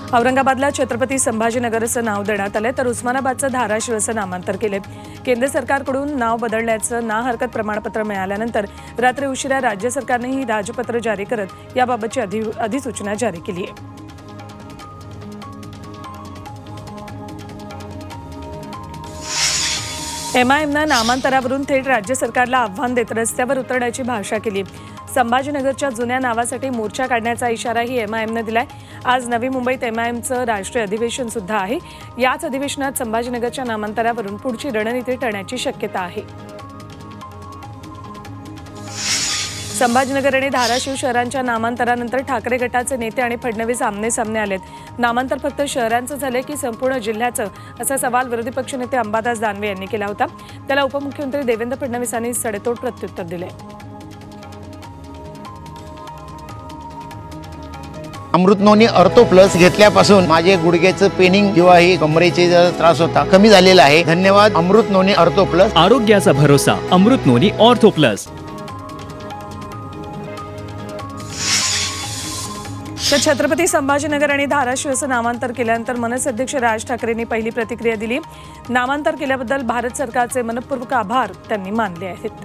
औरंगाबादला छत्रपती संभाजीनगर असं नाव देण्यात आले, तर उस्मानाबादचं धाराशिव असं नामांतर केले। केंद्र सरकारकडून नाव बदलण्याचं ना हरकत प्रमाणपत्र मिळाल्यानंतर रात्री उशिरा राज्य सरकारने ही राजपत्र जारी करत याबाबतची अधिसूचना जारी केली आहे। एमआयएमनं नामांतरावरून थेट राज्य सरकारला आव्हान देत रस्त्यावर उतरण्याची भाषा केली। संभाजीनगरच्या जुन्या नावासाठी मोर्चा काढण्याचा इशाराही एमआयएमनं दिलाय। आज नवी मुंबईत एमआयएमचं राष्ट्रीय अधिवेशन सुद्धा आहे। याच अधिवेशनात संभाजीनगरच्या नामांतरावरून पुढची रणनीती ठरण्याची शक्यता आहे। संभाजीनगर आणि धाराशिव शहरांच्या नामांतरानंतर ठाकरे गटाचे नेते आणि फडणवीस आमने सामने आलेत। नामांतर फक्त शहरांचं झाले की संपूर्ण जिल्ह्याचं, असा सवाल विरोधी पक्षनेते अंबादास दानवे यांनी केला होता। त्याला उपमुख्यमंत्री देवेंद्र फडणवीसांनी सडेतोड प्रत्युत्तर दिले। अमृत नोनी ऑर्थो प्लस घेतल्यापासून माझे गुडघ्याचं पेनिंग किंवा ही कमरेचे त्रास होता कमी झालेला आहे। धन्यवाद अमृत नोनी ऑर्थो प्लस। आरोग्याचा भरोसा अमृत नोनी ऑर्थो प्लस। तर छत्रपती संभाजीनगर आणि धाराशिव असं नामांतर केल्यानंतर मनसे अध्यक्ष राज ठाकरेंनी पहिली प्रतिक्रिया दिली। नामांतर केल्याबद्दल भारत सरकारचे मनपूर्वक आभार त्यांनी मानले आहेत।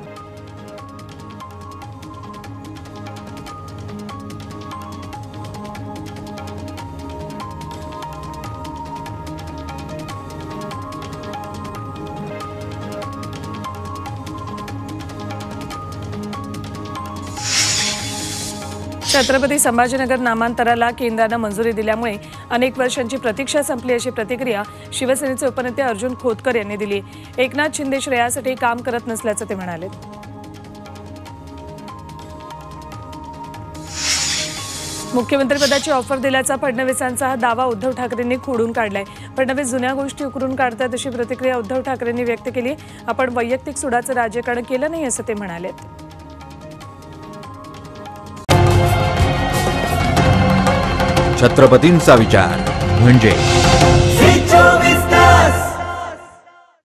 छत्रपती संभाजीनगर नामांतराला केंद्रानं मंजुरी दिल्यामुळे अनेक वर्षांची प्रतीक्षा संपली, अशी प्रतिक्रिया शिवसेनेचे उपनेते अर्जुन खोतकर यांनी दिली। एकनाथ शिंदे श्रेयासाठी काम करत नसल्याचं ते म्हणाले। मुख्यमंत्रीपदाची ऑफर दिल्याचा फडणवीसांचा हा दावा उद्धव ठाकरेंनी खोडून काढलाय। फडणवीस जुन्या गोष्टी उकरून काढतात, अशी प्रतिक्रिया उद्धव ठाकरेंनी व्यक्त केली। आपण वैयक्तिक सुडाचं राजकारण केलं नाही, असं ते म्हणाले। छत्रपतींचा विचार म्हणजे